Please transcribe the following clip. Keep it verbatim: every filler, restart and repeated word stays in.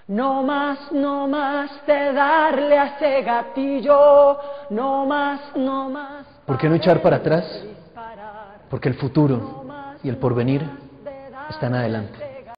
No más, no más de darle a ese gatillo, no más, no más. ¿Por qué no echar para atrás? Porque el futuro y el porvenir están adelante.